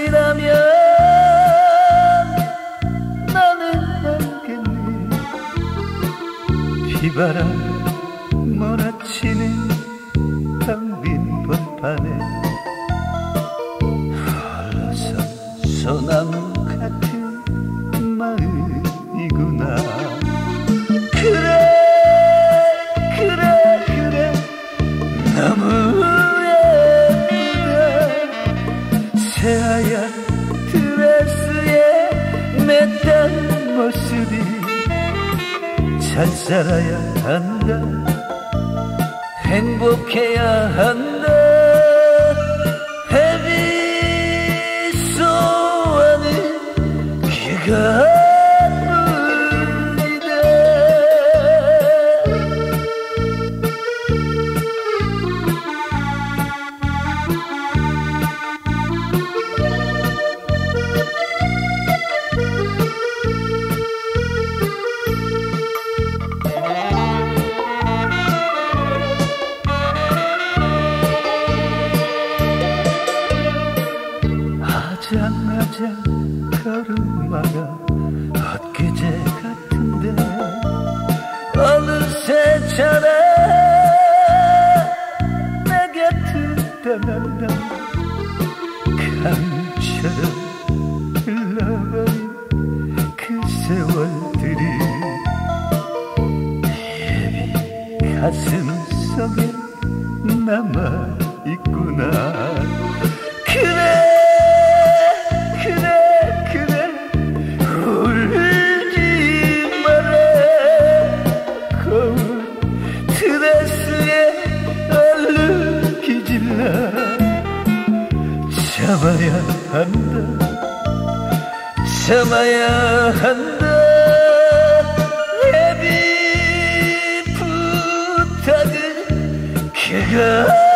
것이라면 나는 알겠네. 비바람 몰아치는 텅 빈 벌판에 홀로선 소나무 같은 마음이구나. 그래 그래 그래 너무 예쁘다. 새하얀 드레스에 내 딴 모습이 잘 살아야 한다. 행복해야 한다. 헤비소원은 그가 아장아장 걸음마가 엊그제 같은데 어느새 자라 내 곁을 떠난다. 강물처럼 흘러버린 그 세월들이 예비 가슴 속에 남아있구나. 그래 그래 그래 울지 마라. 거울 드레스에 얼른 기질러 참아야 한다. 참아야 한다. 헤비 부탁은 그가